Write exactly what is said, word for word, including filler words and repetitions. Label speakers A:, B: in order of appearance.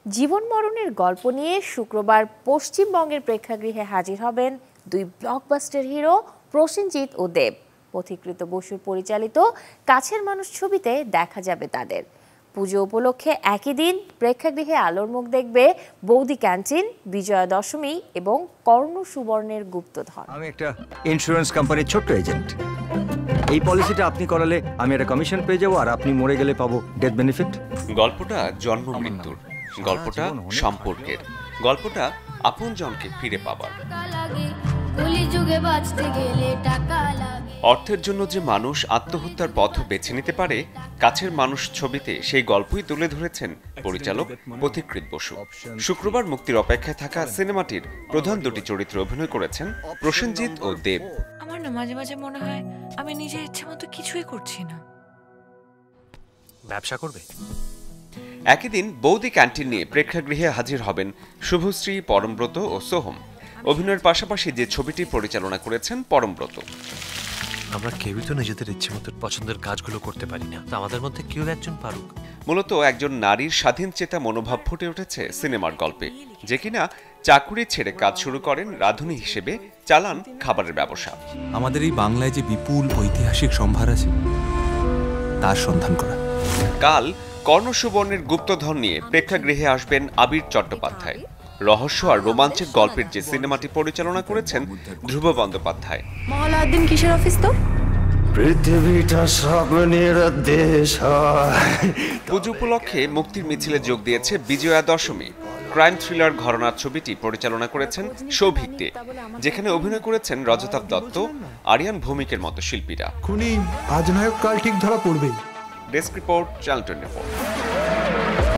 A: জীবন মরণের গল্প নিয়ে শুক্রবার পশ্চিমবঙ্গের প্রেক্ষাগৃহে হাজির হবেন দুই ব্লকবাস্টার হিরো প্রসেনজিৎ ও দেব। পথিকৃত বসুর পরিচালিত কাছের মানুষ ছবিতে দেখা যাবে তাদের। পুজো উপলক্ষে একই দিন প্রেক্ষাগৃহে আলোর মুখ দেখবে বৌদি ক্যান্টিন, বিজয়া দশমী এবং কর্ণ সুবর্ণের গুপ্তধন।
B: আমি একটা ইন্স্যুরেন্স কোম্পানির ছোট্ট এজেন্ট। এই পলিসিটা আপনি করালে আমি একটা কমিশন পেয়ে যাবো, আর আপনি মরে গেলে পাবো ডেথ বেনিফিট।
C: গল্পটা জন্ম মৃত্যুর, গল্পটা সম্পর্কের, গল্পটা আপনজনকে ফিরে পাবার। অর্থের জন্য যে মানুষ আত্মহত্যার পথ বেছে নিতে পারে, কাছের মানুষ ছবিতে সেই গল্পই তুলে ধরেছেন পরিচালক পথিকৃত বসু। শুক্রবার মুক্তির অপেক্ষায় থাকা সিনেমাটির প্রধান দুটি চরিত্রে অভিনয় করেছেন প্রসেনজিৎ ও দেব।
D: আমার না মাঝে মাঝে মনে হয় আমি নিজের ইচ্ছে মতো কিছুই করছি না।
E: ব্যবসা করবে?
C: একই দিন বৌদি ক্যান্টিন নিয়ে প্রেক্ষাগৃহে হাজির হবেন শুভশ্রী, পরমব্রত ও সোহম। অভিনয়ের পাশাপাশি যে ছবিটি পরিচালনা করেছেন পরমব্রত।
E: আমরা কেউই তো নিজেদের ইচ্ছে মতো পছন্দের কাজগুলো করতে পারি না, তো আমাদের মধ্যে কেউ একজন পারুক।
C: মূলত একজন নারীর স্বাধীন চেতা মনোভাব ফুটে উঠেছে সিনেমার গল্পে, যে কিনা চাকুরি ছেড়ে কাজ শুরু করেন রাঁধুনি হিসেবে, চালান খাবারের ব্যবসা।
F: আমাদের এই বাংলায় যে বিপুল ঐতিহাসিক সম্ভার আছে তার সন্ধান করা।
C: কাল কর্ণ সুবর্ণের গুপ্তধন নিয়ে প্রেক্ষাগৃহে আসবেন আবির চট্টোপাধ্যায়। রহস্য আর রোমাঞ্চের গল্পের যে সিনেমাটি পরিচালনা করেছেন ধ্রুব বন্দ্যোপাধ্যায়।
D: মহলাউদ্দিন কিসের অফিস তো?
B: পৃথিবীটা স্বপ্নের দেশ।
C: পুজো উপলক্ষে মুক্তির মিছিলে যোগ দিয়েছে বিজয়া দশমী। ক্রাইম থ্রিলার ঘরানার ছবিটি পরিচালনা করেছেন সৌভিক দে, যেখানে অভিনয় করেছেন রজতাভ দত্ত, আরিয়ান ভৌমিকের মতো শিল্পীরা।
G: খুনি আজ নায়ক কাল ঠিক ধরা পড়বেই।
C: Desk report, channel twenty four.